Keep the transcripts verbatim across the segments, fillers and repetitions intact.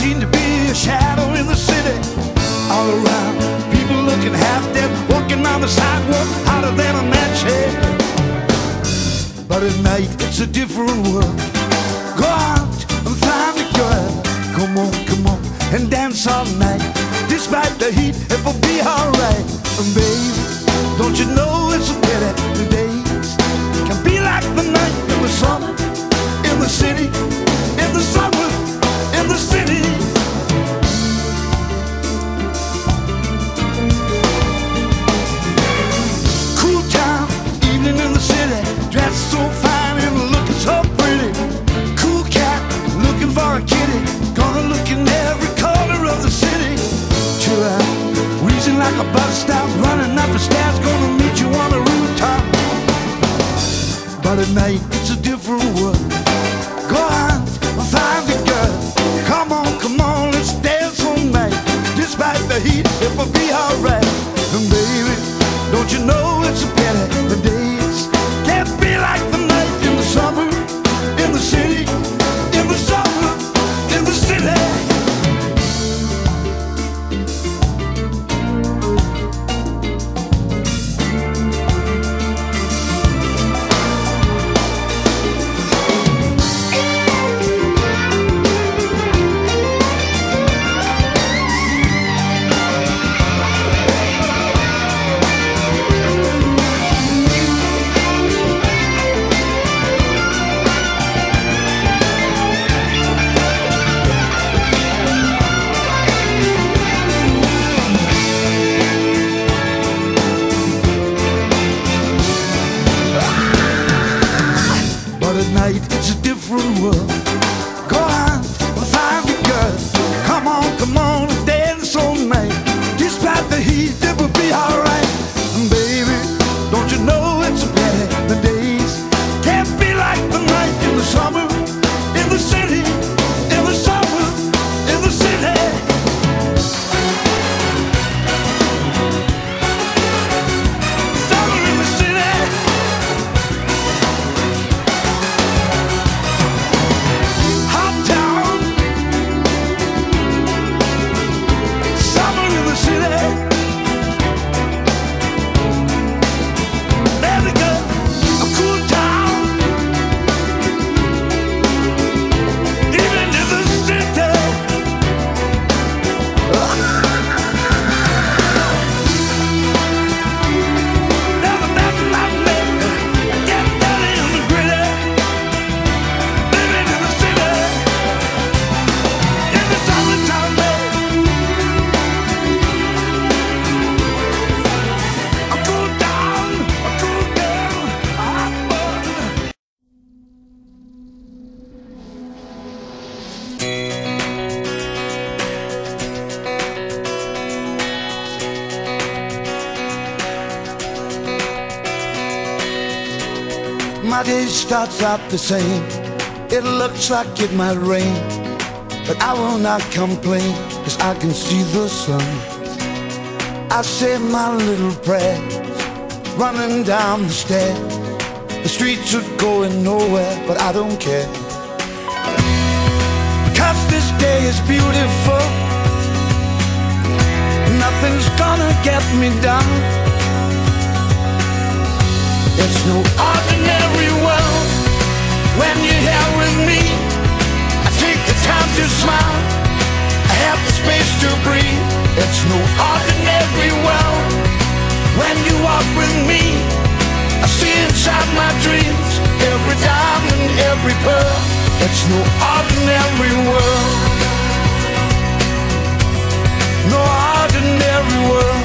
seem to be a shadow in the city. All around, people looking half dead, walking on the sidewalk, hotter than a match head. But at night, it's a different world. Go out and find a girl. Come on, come on, and dance all night. Despite the heat, it will be alright. And baby, don't you know it's a pity the days can be like the night in the summer, in the city, in the summer, in the city. Cool town, evening in the city, dressed so fine and looking so pretty. Cool cat, looking for a kitty, gonna look in every corner of the city. Chill out, wheezing like a bus stop, running up the stairs, gonna meet you on the rooftop. But at night, it's a different world. Go out and find a girl. Come on, come on, let's dance all night. Despite the heat, it will be alright. And baby, don't you know it's a pity the days can't be like the night in the summer, in the city, in the summer, in the city. It's a different world. Go out and find a girl. Come on, come on, and dance all night. Despite the heat, it will be alright. And baby, don't you know it's a pity the days can't be like the night in the summer, in the city, in the summer, in the city. Summer in the city. My day starts out the same. It looks like it might rain, but I will not complain, cause I can see the sun. I say my little prayers, running down the stairs. The streets are going nowhere, but I don't care, because this day is beautiful. Nothing's gonna get me down. It's no ordinary world when you're here with me. I take the time to smile, I have the space to breathe. It's no ordinary world when you walk with me. I see inside my dreams every diamond, every pearl. It's no ordinary world, no ordinary world.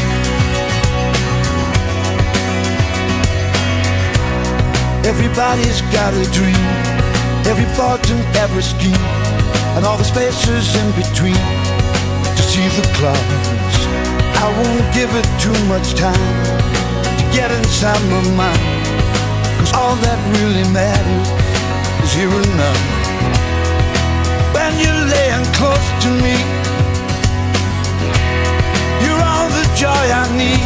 Everybody's got a dream, every thought and every scheme, and all the spaces in between to see the clouds. I won't give it too much time to get inside my mind, cause all that really matters is here and now. When you're laying close to me, you're all the joy I need.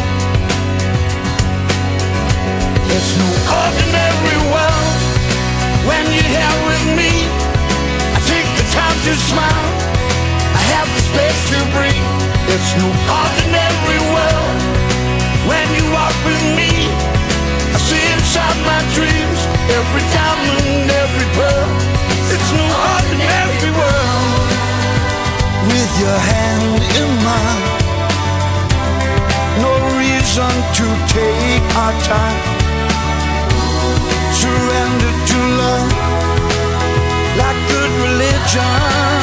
It's no ordinary world when you're here with me. I take the time to smile, no ordinary world when you walk with me. I see inside my dreams every diamond, every pearl. It's no ordinary world. With your hand in mine, no reason to take our time. Surrender to love like good religion.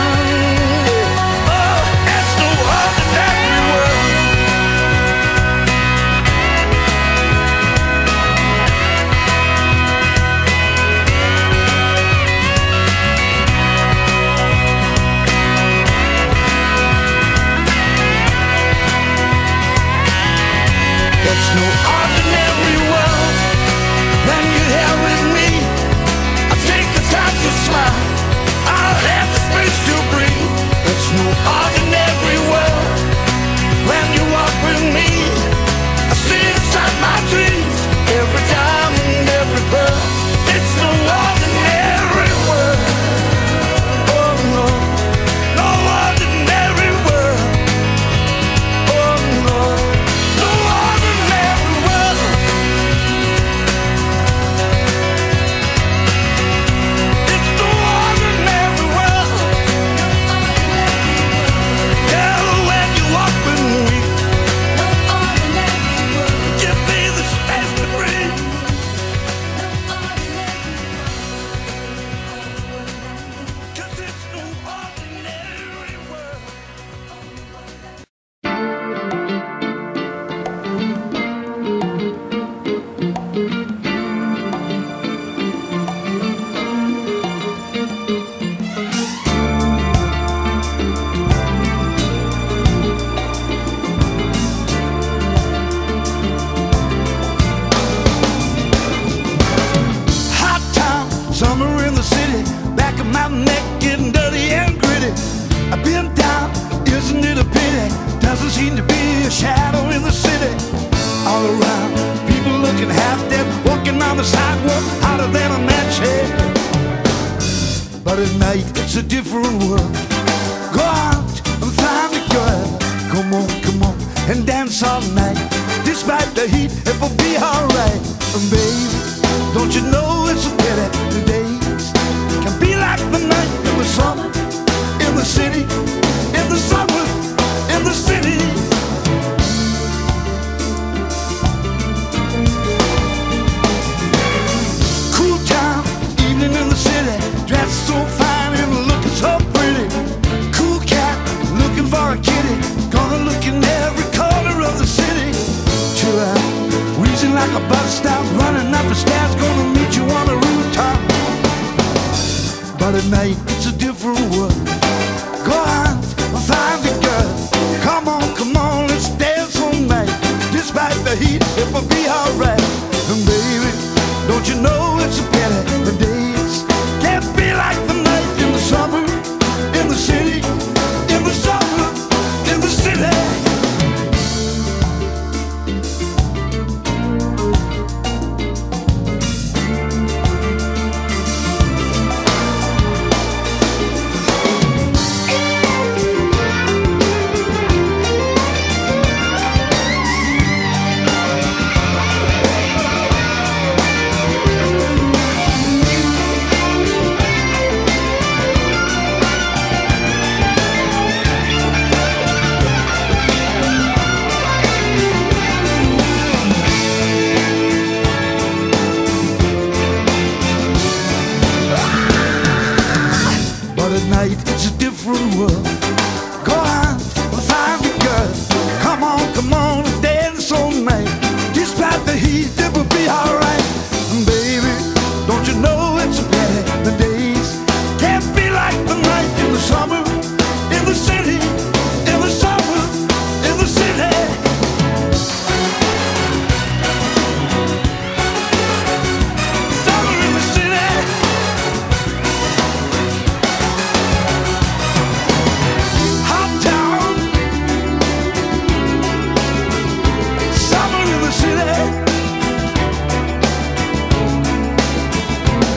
It's no ordinary world when you're here with me. I take the time to smile, I'll have the space to breathe. It's no ordinary world when you walk with me. I see inside my dreams every diamond, every pearl. It's no ordinary world. Oh no, no ordinary world. Oh no, no ordinary world. It's no ordinary world. Girl, when you walk with me, give me the space to breathe. Cause it's no ordinary world. Hot town, summer in the city, back of my neck getting dirty and gritty. I've been down, isn't it a pity? Doesn't seem to be a shadow in the city. All around, people looking half dead, walking on the sidewalk, hotter than a match head. But at night, it's a different world. Go out and find a girl. Come on, come on, and dance all night. Despite the heat, it will be alright. And baby, don't you know it's a pity the days can be like the night in the summer, in the city, in the summer, in the city. Cool town, evening in the city, dressed so fine and looking so pretty. Cool cat, looking for a kitty, gonna look in every corner of the city. Chill out, wheezing like a bus stop, running up the stairs, gonna meet you on the rooftop. But at night, it's a different world. Go out and find a girl. Come on, come on, let's dance all night. Despite the heat, it will be alright. And baby, don't you know it's a pity the days can't be like the night in the summer, in the city, in the summer, in the city. But at night it's a different world.